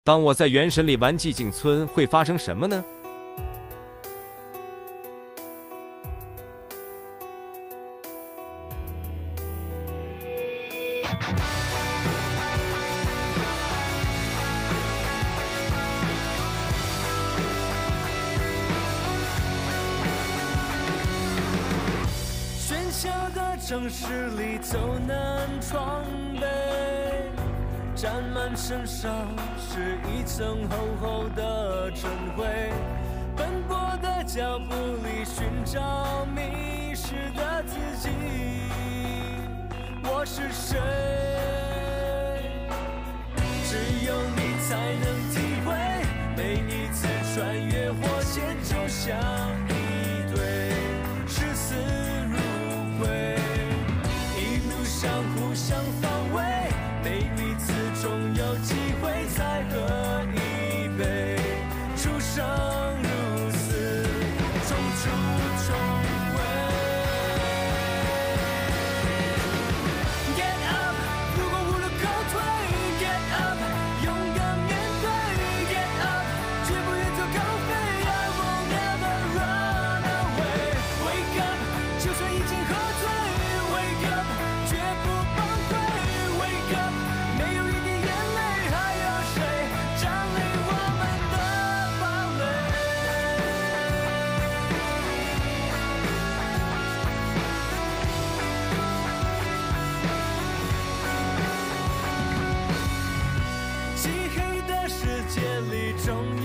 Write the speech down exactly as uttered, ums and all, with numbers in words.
当我在原神里玩寂静村，会发生什么呢？ 喧嚣的城市里走南闯北，沾满身上是一层厚厚的尘灰。奔波的脚步里寻找迷失的自己，我是谁？只有你才能体会，每一次穿越火线就像一对视死如归，一路上互相防卫，每一次总有机会再喝一杯，出生入死，重出重围。Get up， 如果无路可退 ，Get up， 勇敢面对 ，Get up， 绝不远走高飞 ，I will never run away。Wake up， 就算已经喝醉 ，Wake up， 绝不崩溃 ，Wake up， 没有一滴眼泪，还有谁占领我们的堡垒？漆黑的世界里，终